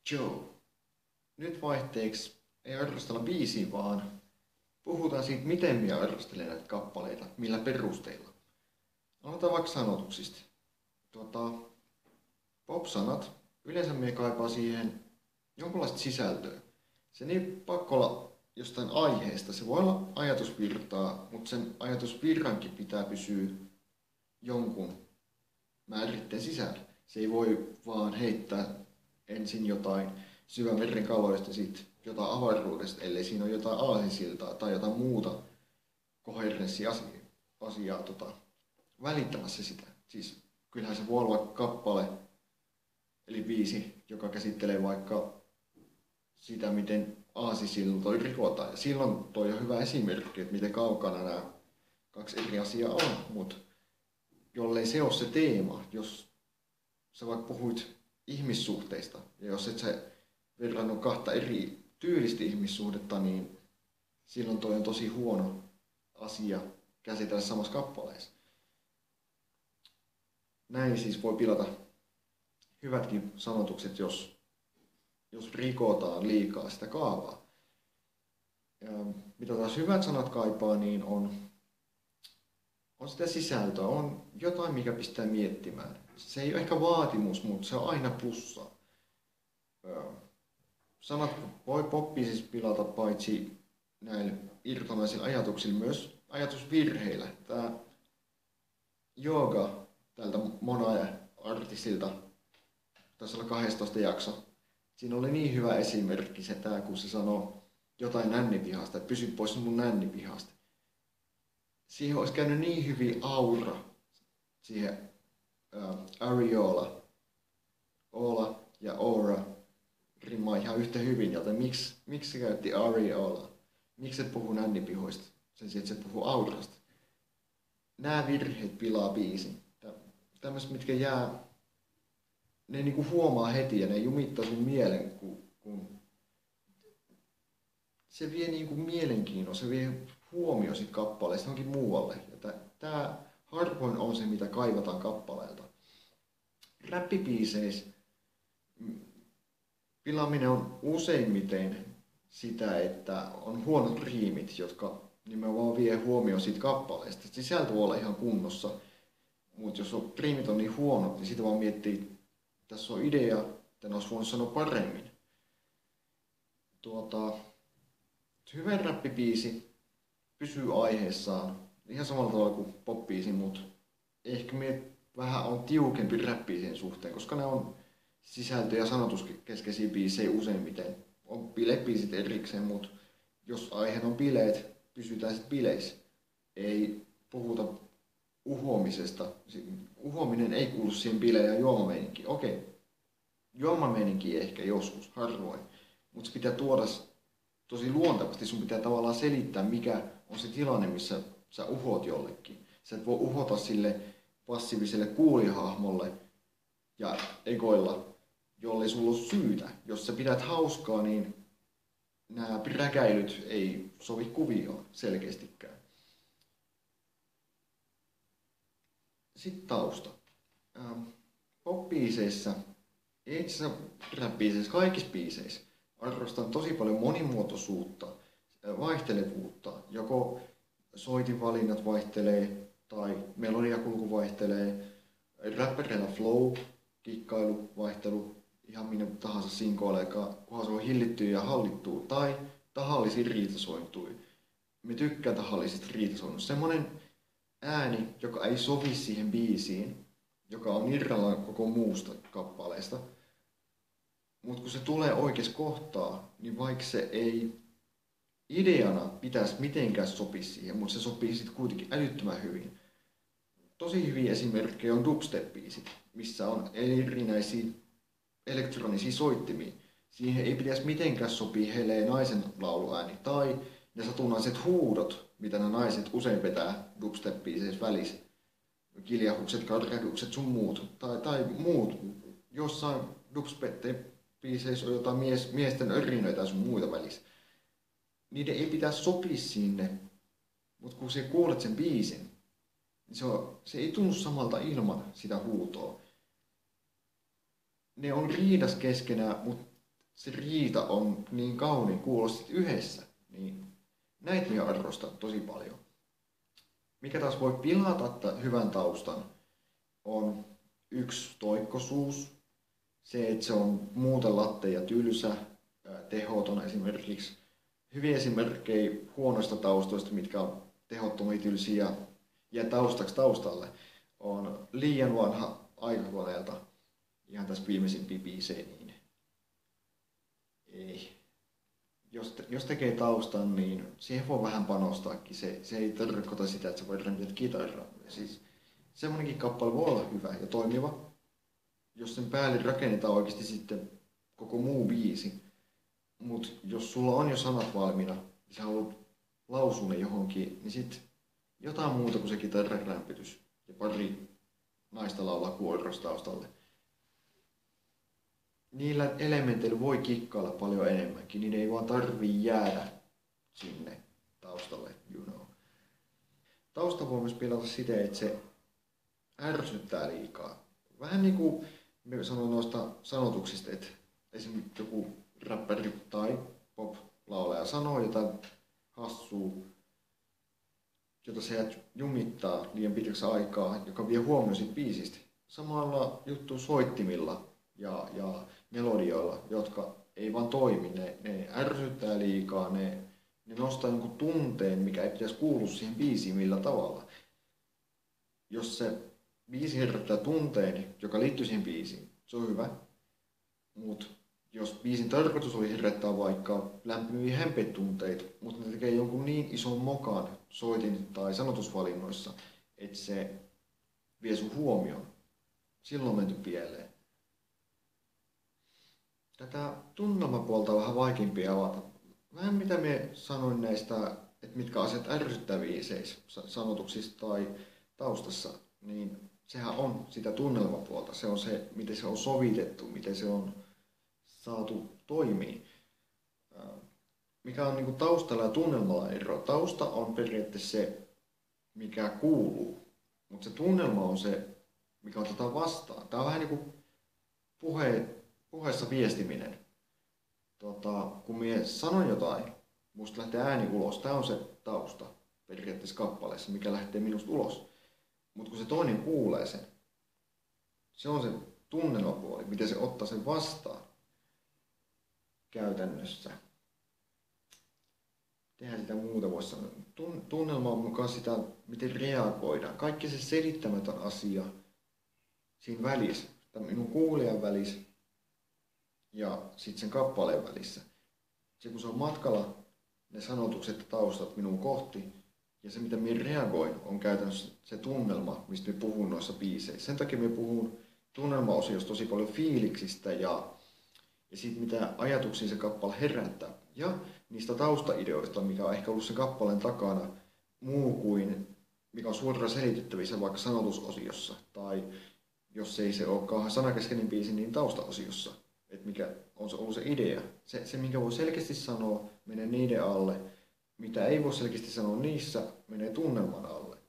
Joe, nyt vaihteeksi ei arvostella biisiä, vaan puhutaan siitä, miten minä arvostelen näitä kappaleita, millä perusteilla. Aloitetaan vaikka sanotuksista. Tuota, pop-sanat, yleensä minä kaipaa siihen jonkunlaista sisältöä. Se ei pakko olla jostain aiheesta, se voi olla ajatusvirtaa, mutta sen ajatusvirrankin pitää pysyä jonkun määritteen sisällä. Se ei voi vaan heittää ensin jotain syvämeren kaloista ja sitten jotain avaruudesta, ellei siinä ole jotain aasinsiltaa tai jotain muuta koherenssi-asiaa välittämässä sitä. Siis kyllähän se voi olla kappale, eli biisi, joka käsittelee vaikka sitä, miten aasinsiltoja rikotaan. Ja silloin toi on hyvä esimerkki, että miten kaukana nämä kaksi eri asiaa on, mutta jollei se ole se teema, jos sä vaikka puhuit ihmissuhteista, ja jos et sä verrannut kahta eri tyylistä ihmissuhdetta, niin silloin toi on tosi huono asia käsitellä samassa kappaleessa. Näin siis voi pilata hyvätkin sanotukset, jos rikotaan liikaa sitä kaavaa. Ja mitä taas hyvät sanat kaipaa, niin on sitä sisältöä, on jotain, mikä pistää miettimään. Se ei ole ehkä vaatimus, mutta se on aina plussa. Sanat voi poppiin siis pilata paitsi näillä irtonaisilla ajatuksilla, myös ajatusvirheillä. Tämä Jooga tältä Monae-artistilta, taisi olla 12 jakso. Siinä oli niin hyvä esimerkki se tää, kun se sanoo jotain nännipihasta, että pysy pois mun nännipihasta. Siihen olisi käynyt niin hyvin aura, siihen areola, ola ja aura rimmaa ihan yhtä hyvin, joten miksi se käytti areola? Miksi se puhuu nännipihoista sen sijaan, että se puhuu aurasta? Nämä virheet pilaa biisin. Tämmöiset, mitkä jää, ne niinku huomaa heti ja ne jumittaa sun mielen, kun se vie niinku mielenkiinnon, se vie huomio sit kappaleesta johonkin muualle. Ja tää harvoin on se, mitä kaivataan kappaleelta. Räppibiiseissä pilaaminen on useimmiten sitä, että on huonot riimit, jotka nimenomaan vie huomioon siitä kappaleesta. Sisältö voi olla ihan kunnossa, mutta jos riimit on niin huonot, niin sitä vaan miettii, tässä on idea, tämän olisi voinut sanoa paremmin. Hyvä räppibiisi pysyy aiheessaan ihan samalla tavalla kuin popbiisi, mutta ehkä me vähän on tiukempi räppiisien suhteen, koska ne on sisältö- ja sanotuskeskeisiä biisejä useimmiten. On bilebiisit erikseen, mutta jos aiheena on bileet, pysytään sitten bileissä. Ei puhuta uhoamisesta. Uhoaminen ei kuulu siihen bile- ja juomameininkiin. Okei, juomameininkiin ehkä joskus, harvoin. Mutta se pitää tuoda tosi luontevasti. Sun pitää tavallaan selittää, mikä on se tilanne, missä sä uhot jollekin. Sä et voi uhota sille passiiviselle kuulijahahmolle ja egoilla, jollei sulla ole syytä. Jos sä pidät hauskaa, niin nämä räkäilyt ei sovi kuvioon selkeästikään. Sitten tausta. Pop-biiseissä, itse asiassa rap-biiseissä, kaikissa biiseissä arvostan tosi paljon monimuotoisuutta, vaihtelevuutta. Joko soitinvalinnat vaihtelee tai melodiakulku vaihtelee, räppäreillä flow, kikkailu, vaihtelu, ihan minne tahansa sinkoileekaan, kunhan se on hillittyä ja hallittua, tai tahallisia riitasointuja. Me tykkään tahallisista riitasoinnuista. Semmoinen ääni, joka ei sovi siihen biisiin, joka on irrallaan koko muusta kappaleesta. Mutta kun se tulee oikeassa kohtaa, niin vaikka se ei ideana pitäisi mitenkään sopia siihen, mutta se sopii sitten kuitenkin älyttömän hyvin. Tosi hyviä esimerkkejä on dubstep-biisit, missä on erinäisiä elektronisia soittimia. Siihen ei pitäisi mitenkään sopia helee naisen lauluääni tai ne satunnaiset huudot, mitä nämä naiset usein vetää dubstep-biiseissä välissä. Kiljahukset, karkadukset sun muut. Tai muut. Jossain dubstep-biiseissä on jotain miesten örinöitä ja sun muita välissä. Niiden ei pitäisi sopia sinne, mutta kun sä kuulet sen biisin, niin se ei tunnu samalta ilman sitä huutoa. Ne on riidas keskenään, mutta se riita on niin kauniin kuulosti yhdessä. Niin näitä minä arvostan tosi paljon. Mikä taas voi pilata hyvän taustan, on yksi toikkosuus. Se, että se on muuten latte ja tylsä, tehoton esimerkiksi. Hyviä esimerkkejä huonoista taustoista, mitkä on tehottomia, tylsiä ja taustaksi taustalle, on liian vanha aikakoneelta. Ihan tässä viimeisimpiä biisejä, niin ei. Jos tekee taustan, niin siihen voi vähän panostaakin. Se ei tarkoita sitä, että sä voit rämpitä kitaraa. Siis semmoinenkin kappale voi olla hyvä ja toimiva, jos sen päälle rakennetaan oikeasti sitten koko muu biisi. Mutta jos sulla on jo sanat valmiina, ja sä haluat lausua ne johonkin, niin sit jotain muuta kuin se kitaran rämpitys ja pari naista laulaa kuorossa taustalle. Niillä elementeillä voi kikkailla paljon enemmänkin, niin ei vaan tarvii jäädä sinne taustalle, you know. Tausta voi myös pilata siten, että se ärsyttää liikaa. Vähän niin kuin me sanoin noista sanotuksista, että esimerkiksi joku räppäri tai pop-laulaja sanoo jotain hassua, jota se jumittaa liian pitkäksi aikaa, joka vie huomioon siitä biisistä. Samalla juttu soittimilla ja melodioilla, jotka ei vaan toimi. Ne ärsyttää liikaa, ne nostaa jonkun tunteen, mikä ei pitäisi kuulua siihen biisiin millä tavalla. Jos se biisi herättää tunteen, joka liittyy siihen biisiin, se on hyvä. Mutta jos biisin tarkoitus oli herättää vaikka lämpimiä hempetunteita, mutta ne tekee jonkun niin ison mokan soitin tai sanotusvalinnoissa, että se vie sun huomioon. Silloin on menty pieleen. Tätä tunnelmapuolta on vähän vaikeampi avata. Vähän mitä me sanoin näistä, että mitkä asiat ärsyttää biiseissä, sanotuksissa tai taustassa, niin sehän on sitä tunnelmapuolta. Se on se, miten se on sovitettu, miten se on saatu toimii. Mikä on niin taustalla ja tunnelmalla ero. Tausta on periaatteessa se, mikä kuuluu, mutta se tunnelma on se, mikä otetaan vastaan. Tämä on vähän niin kuin puheessa viestiminen. Kun minä sanon jotain, musta lähtee ääni ulos. Tämä on se tausta periaatteessa kappaleessa, mikä lähtee minusta ulos. Mutta kun se toinen kuulee sen, se on se tunnelmapuoli, miten se ottaa sen vastaan käytännössä. Tehdään sitä muuta voisi sanoa. Tunnelma on mukaan sitä, miten reagoidaan. Kaikki se selittämätön asia siinä välissä, minun kuulijan välissä ja sitten sen kappaleen välissä. Se kun se on matkalla, ne sanotukset ja taustat minun kohti ja se mitä minä reagoin on käytännössä se tunnelma, mistä minä puhun noissa biiseissä. Sen takia minä puhun tunnelmaosiossa tosi paljon fiiliksistä ja siitä mitä ajatuksia se kappale herättää. Ja niistä taustaideoista, mikä on ehkä ollut sen kappaleen takana muu kuin mikä on suoraan selitettävissä vaikka sanotusosiossa. Tai jos ei se olekaan sanakeskeinen biisi, niin taustaosiossa. Että mikä on se ollut se idea. Se minkä voi selkeästi sanoa, menee niiden alle. Mitä ei voi selkeästi sanoa niissä, menee tunnelman alle.